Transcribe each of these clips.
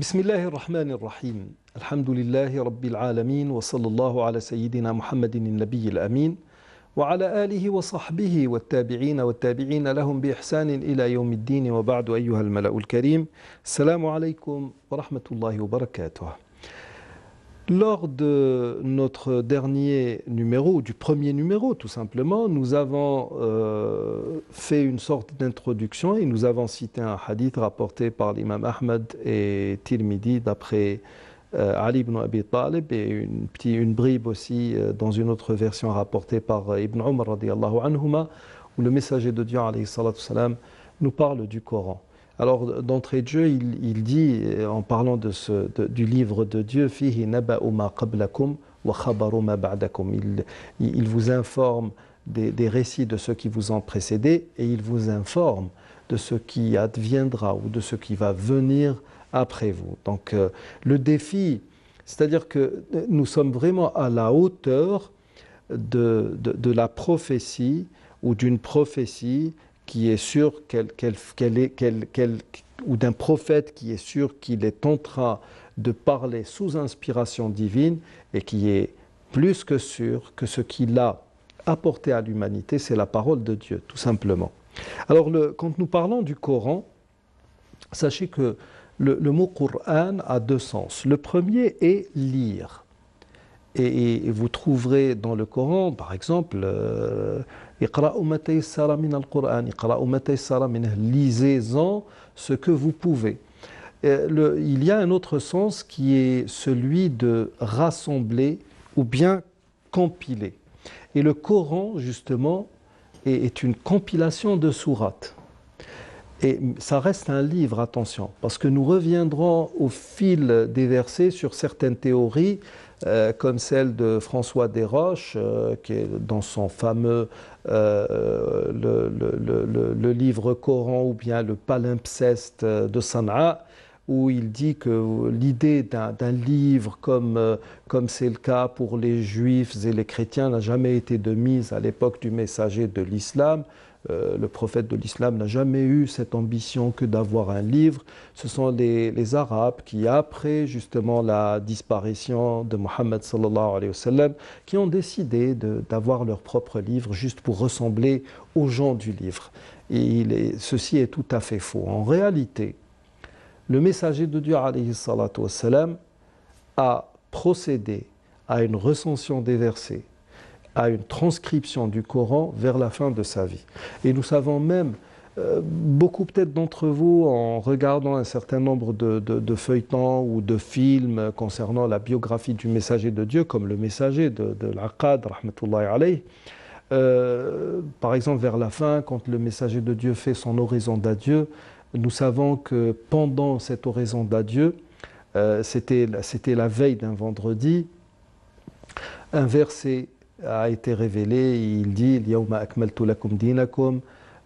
بسم الله الرحمن الرحيم الحمد لله رب العالمين وصلى الله على سيدنا محمد النبي الأمين وعلى آله وصحبه والتابعين والتابعين لهم بإحسان إلى يوم الدين وبعد أيها الملأ الكريم السلام عليكم ورحمة الله وبركاته. Lors de notre dernier numéro, du premier numéro tout simplement, nous avons fait une sorte d'introduction et nous avons cité un hadith rapporté par l'imam Ahmad et Tirmidhi d'après Ali ibn Abi Talib et une bribe aussi dans une autre version rapportée par Ibn Umar radiyallahu anhuma où le messager de Dieu alayhi salatu salam nous parle du Coran. Alors, d'entrée de jeu, il dit, en parlant du livre de Dieu, Fihi naba'u ma qablakum wa khabaru ma ba'dakum. Il vous informe des récits de ceux qui vous ont précédé et il vous informe de ce qui adviendra ou de ce qui va venir après vous. Donc, le défi, c'est-à-dire que nous sommes vraiment à la hauteur de la prophétie ou d'une prophétie qui est sûr ou d'un prophète qui est sûr qu'il est en train de parler sous inspiration divine et qui est plus que sûr que ce qu'il a apporté à l'humanité, c'est la parole de Dieu, tout simplement. Alors, quand nous parlons du Coran, sachez que le mot Qur'an a deux sens. Le premier est lire. Et vous trouverez dans le Coran, par exemple, lisez-en ce que vous pouvez. Il y a un autre sens qui est celui de rassembler ou bien compiler. Et le Coran, justement, est une compilation de sourates. Et ça reste un livre, attention, parce que nous reviendrons au fil des versets sur certaines théories, comme celle de François Desroches, qui est dans son fameux le livre Coran ou bien le palimpseste de San'a, où il dit que l'idée d'un livre comme c'est le cas pour les juifs et les chrétiens n'a jamais été de mise à l'époque du messager de l'islam. Le prophète de l'islam n'a jamais eu cette ambition que d'avoir un livre. Ce sont les Arabes qui, après justement la disparition de Mohammed sallallahu alayhi wa sallam, qui ont décidé d'avoir leur propre livre juste pour ressembler aux gens du livre. Et ceci est tout à fait faux. En réalité, le messager de Dieu alayhi salatu wa sallam a procédé à une recension des versets, à une transcription du Coran vers la fin de sa vie. Et nous savons même, beaucoup peut-être d'entre vous, en regardant un certain nombre de feuilletons ou de films concernant la biographie du messager de Dieu, comme le messager de l'Aqad, rahmatullahi alayhi, par exemple vers la fin, quand le messager de Dieu fait son oraison d'adieu, nous savons que pendant cette oraison d'adieu, c'était la veille d'un vendredi, un verset a été révélé, il dit Al-yawma akmaltu lakum dinakum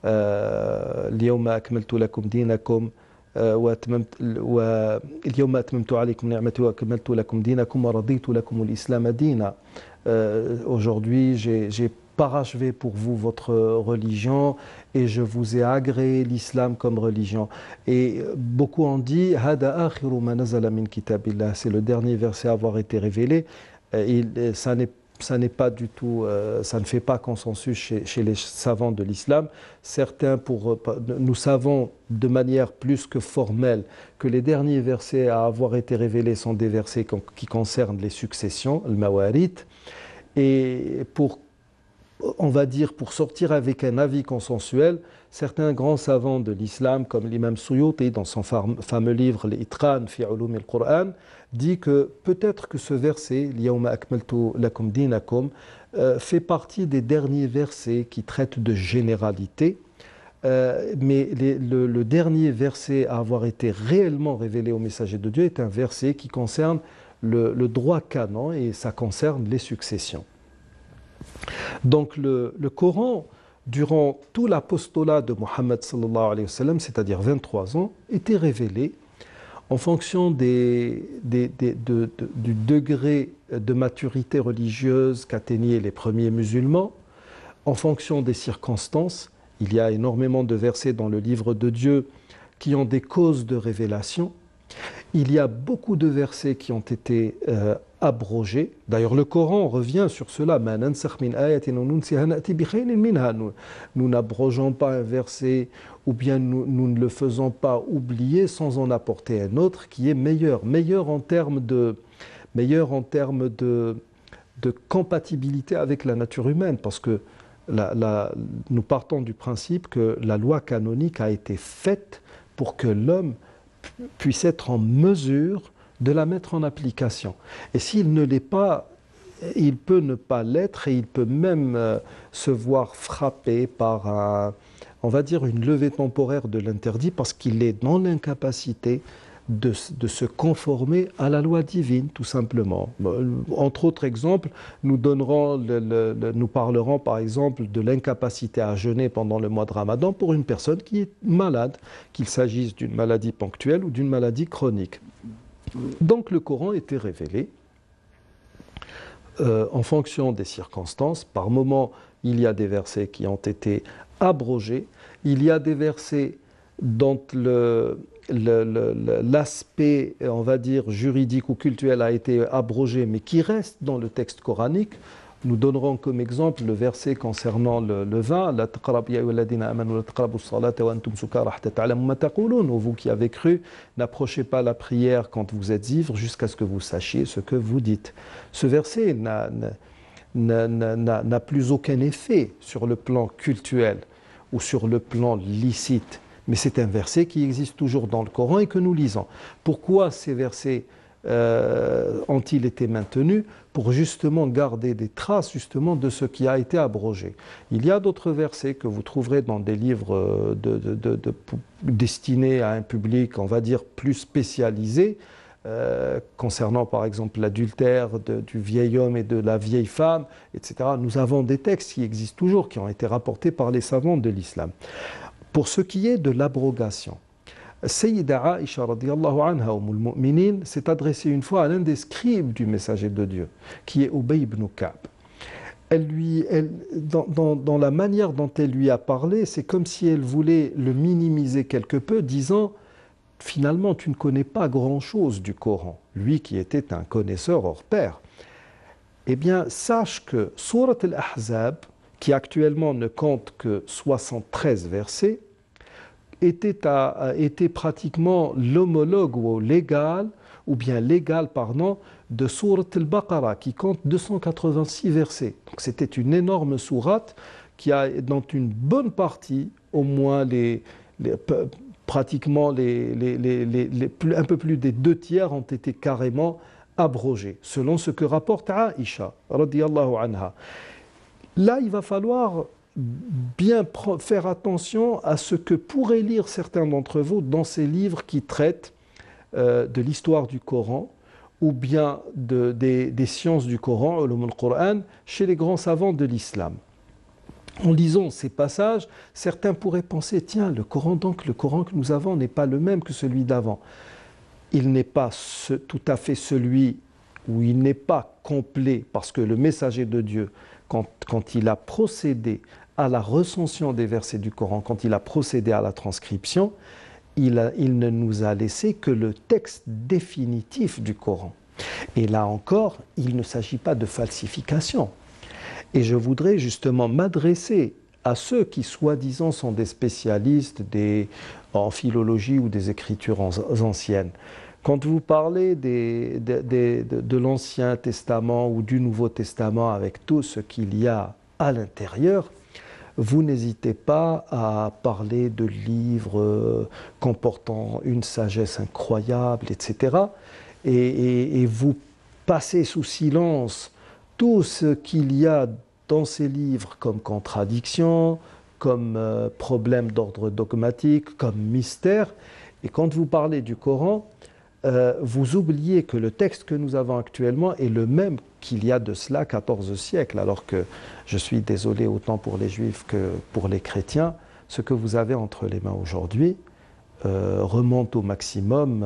Al-yawma akmaltu lakum dinakum wa Al-yawma atmamtu alaykum ni'mati wa akmaltu lakum dinakum wa raditu lakum al-islam dina. Aujourd'hui, j'ai parachevé pour vous votre religion et je vous ai agréé l'islam comme religion. Et beaucoup ont dit Hada akhiru ma nazala min kitabillah, c'est le dernier verset à avoir été révélé. Ça n'est pas du tout, ça ne fait pas consensus chez les savants de l'islam. Certains, nous savons de manière plus que formelle que les derniers versets à avoir été révélés sont des versets qui concernent les successions, le mawarit. Et on va dire, pour sortir avec un avis consensuel, certains grands savants de l'islam, comme l'imam Suyuti, dans son fameux livre, l'Itqan fi ulum al-Qur'an, dit que peut-être que ce verset, Al-yawma akmaltu lakum dinakum, fait partie des derniers versets qui traitent de généralité, mais le dernier verset à avoir été réellement révélé au messager de Dieu est un verset qui concerne le droit canon et ça concerne les successions. Donc le Coran, durant tout l'apostolat de Mohammed sallallahu alayhi wa sallam, c'est-à-dire 23 ans, était révélé en fonction du degré de maturité religieuse qu'atteignaient les premiers musulmans, en fonction des circonstances. Il y a énormément de versets dans le livre de Dieu qui ont des causes de révélation. Il y a beaucoup de versets qui ont été abrogés. D'ailleurs, le Coran revient sur cela. Nous n'abrogeons pas un verset ou bien nous ne le faisons pas oublier sans en apporter un autre qui est meilleur. Meilleur en termes de compatibilité avec la nature humaine. Parce que nous partons du principe que la loi canonique a été faite pour que l'homme puisse être en mesure de la mettre en application. Et s'il ne l'est pas, il peut ne pas l'être et il peut même se voir frappé par, on va dire, une levée temporaire de l'interdit parce qu'il est dans l'incapacité de se conformer à la loi divine, tout simplement. Entre autres exemples, nous parlerons par exemple de l'incapacité à jeûner pendant le mois de Ramadan pour une personne qui est malade, qu'il s'agisse d'une maladie ponctuelle ou d'une maladie chronique. Donc le Coran était révélé en fonction des circonstances. Par moments, il y a des versets qui ont été abrogés. Il y a des versets dont l'aspect, on va dire, juridique ou cultuel a été abrogé, mais qui reste dans le texte coranique. Nous donnerons comme exemple le verset concernant le vin. Vous qui avez cru, n'approchez pas la prière quand vous êtes ivre jusqu'à ce que vous sachiez ce que vous dites. Ce verset n'a plus aucun effet sur le plan cultuel ou sur le plan licite. Mais c'est un verset qui existe toujours dans le Coran et que nous lisons. Pourquoi ces versets ont-ils été maintenus? Pour justement garder des traces justement de ce qui a été abrogé. Il y a d'autres versets que vous trouverez dans des livres destinés à un public, on va dire, plus spécialisé, concernant par exemple l'adultère du vieil homme et de la vieille femme, etc. Nous avons des textes qui existent toujours, qui ont été rapportés par les savants de l'islam. Pour ce qui est de l'abrogation, Sayyida Aïcha radiyallahu anha mu'minin s'est adressée une fois à l'un des scribes du messager de Dieu, qui est Ubay ibn Ka'b. Dans la manière dont elle lui a parlé, c'est comme si elle voulait le minimiser quelque peu, disant « Finalement, tu ne connais pas grand-chose du Coran. » Lui qui était un connaisseur hors pair. Eh bien, sache que Surat al-Ahzab, qui actuellement ne compte que 73 versets, était pratiquement l'homologue ou légal, de Surat al-Baqarah, qui compte 286 versets. Donc c'était une énorme sourate dont une bonne partie, au moins pratiquement un peu plus des 2 tiers ont été carrément abrogés, selon ce que rapporte Aïcha, radiyallahu anha. Là, il va falloir bien faire attention à ce que pourraient lire certains d'entre vous dans ces livres qui traitent de l'histoire du Coran ou bien des sciences du Coran, ulum al-Qur'an, chez les grands savants de l'islam. En lisant ces passages, certains pourraient penser, tiens, le Coran que nous avons n'est pas le même que celui d'avant. Il n'est pas tout à fait celui où il n'est pas complet, parce que le messager de Dieu, quand il a procédé à la recension des versets du Coran, quand il a procédé à la transcription, il ne nous a laissé que le texte définitif du Coran. Et là encore, il ne s'agit pas de falsification. Et je voudrais justement m'adresser à ceux qui, soi-disant, sont des spécialistes en philologie ou des écritures anciennes. Quand vous parlez de l'Ancien Testament ou du Nouveau Testament avec tout ce qu'il y a à l'intérieur, vous n'hésitez pas à parler de livres comportant une sagesse incroyable, etc. Et vous passez sous silence tout ce qu'il y a dans ces livres comme contradiction, comme problème d'ordre dogmatique, comme mystère. Et quand vous parlez du Coran, vous oubliez que le texte que nous avons actuellement est le même qu'il y a de cela 14 siècles, alors que, je suis désolé autant pour les juifs que pour les chrétiens, ce que vous avez entre les mains aujourd'hui remonte au maximum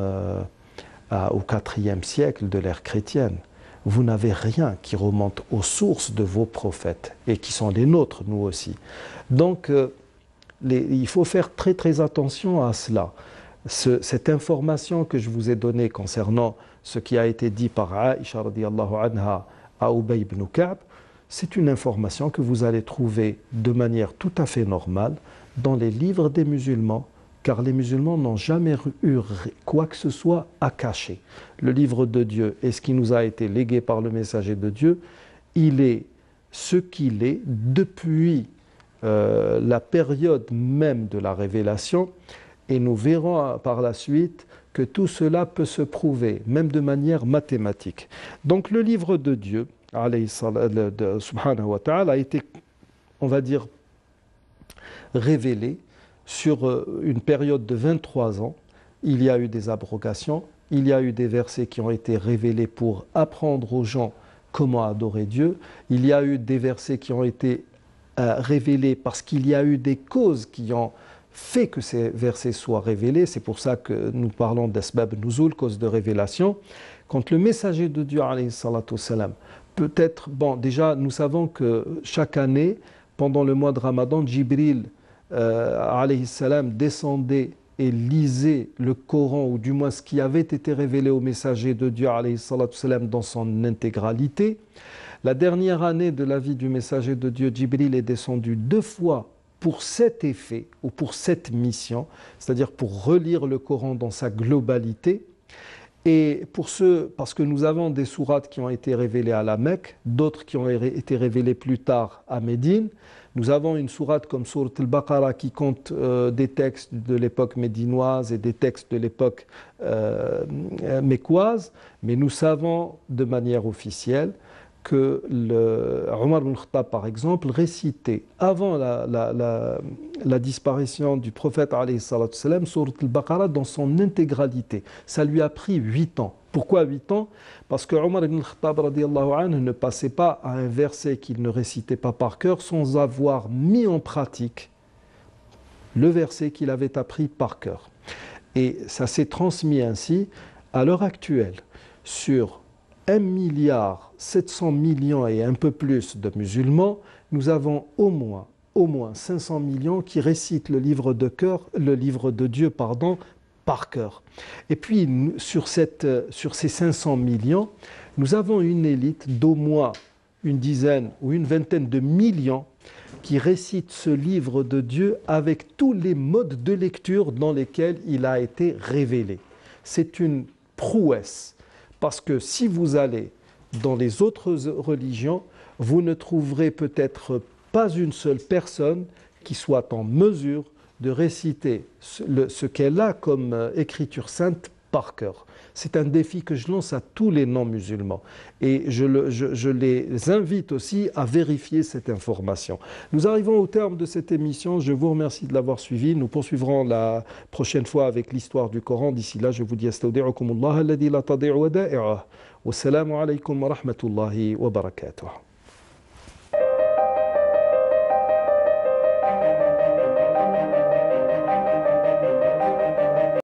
au IVe siècle de l'ère chrétienne. Vous n'avez rien qui remonte aux sources de vos prophètes, et qui sont les nôtres, nous aussi. Donc, il faut faire très très attention à cela. cette information que je vous ai donnée concernant ce qui a été dit par Aïcha radiyallahu anha à Ubay ibn Ka'b, c'est une information que vous allez trouver de manière tout à fait normale dans les livres des musulmans, car les musulmans n'ont jamais eu quoi que ce soit à cacher. Le livre de Dieu est ce qui nous a été légué par le messager de Dieu. Il est ce qu'il est depuis la période même de la révélation, et nous verrons par la suite que tout cela peut se prouver, même de manière mathématique. Donc le livre de Dieu, subhanahu wa ta'ala, a été, on va dire, révélé sur une période de 23 ans. Il y a eu des abrogations, il y a eu des versets qui ont été révélés pour apprendre aux gens comment adorer Dieu, il y a eu des versets qui ont été révélés parce qu'il y a eu des causes qui ont fait que ces versets soient révélés. C'est pour ça que nous parlons d'asbab nuzul, cause de révélation. Quand le messager de Dieu, alayhi salatu wassalam, peut-être, bon, déjà, nous savons que chaque année, pendant le mois de Ramadan, Jibril, alayhi salam, descendait et lisait le Coran, ou du moins ce qui avait été révélé au messager de Dieu, alayhi salatu wassalam, dans son intégralité. La dernière année de la vie du messager de Dieu, Jibril est descendu 2 fois pour cet effet, ou pour cette mission, c'est-à-dire pour relire le Coran dans sa globalité. Et parce que nous avons des sourates qui ont été révélées à la Mecque, d'autres qui ont été révélées plus tard à Médine. Nous avons une sourate comme sourate al-Baqarah qui compte des textes de l'époque médinoise et des textes de l'époque mécoise, mais nous savons de manière officielle que Omar ibn Khattab, par exemple, récitait avant la disparition du prophète alayhi salatu salam, sourate al-Baqarah dans son intégralité. Ça lui a pris 8 ans. Pourquoi 8 ans? Parce que Omar ibn Khattab radiyallahu anhu ne passait pas à un verset qu'il ne récitait pas par cœur sans avoir mis en pratique le verset qu'il avait appris par cœur. Et ça s'est transmis ainsi à l'heure actuelle sur 1,7 milliard et un peu plus de musulmans. Nous avons au moins 500 millions qui récitent le livre de Dieu, par cœur. Et puis, sur ces 500 millions, nous avons une élite d'au moins une dizaine ou une vingtaine de millions qui récitent ce livre de Dieu avec tous les modes de lecture dans lesquels il a été révélé. C'est une prouesse, parce que si vous allez dans les autres religions, vous ne trouverez peut-être pas une seule personne qui soit en mesure de réciter ce qu'elle a comme écriture sainte par cœur. C'est un défi que je lance à tous les non-musulmans. Et je les invite aussi à vérifier cette information. Nous arrivons au terme de cette émission. Je vous remercie de l'avoir suivi. Nous poursuivrons la prochaine fois avec l'histoire du Coran. D'ici là, je vous dis astaudi'ukumullah alladhi la tadi'u wada'i'ah. Wassalamu alaykum wa rahmatullahi wa barakatuh.